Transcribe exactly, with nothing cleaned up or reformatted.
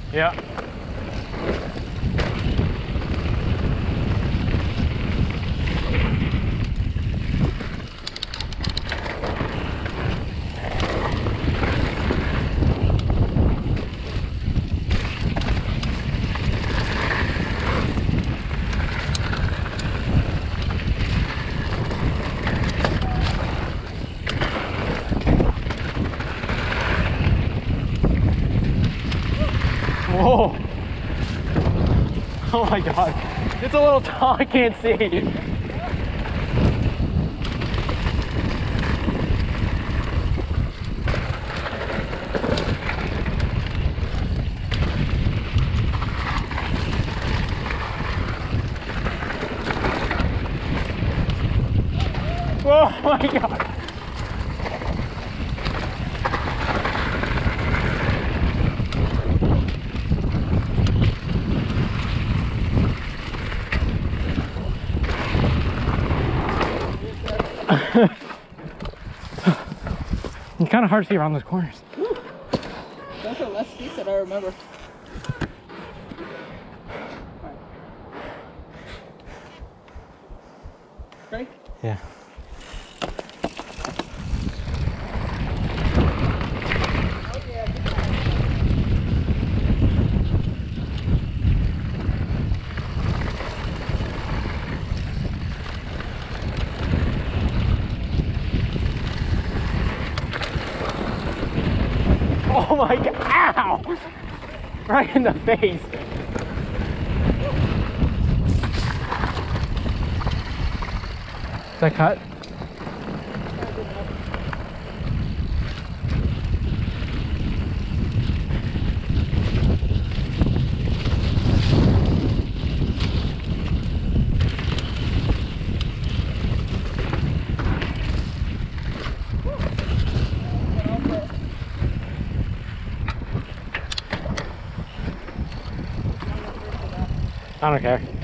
Yeah. Whoa. Oh my God. It's a little tall, I can't see. Oh my God. It's kind of hard to see around those corners. Woo. Those are less steep than I remember. Right. Ready? Yeah. Oh my God, ow! Right in the face. Is that cut? I don't care.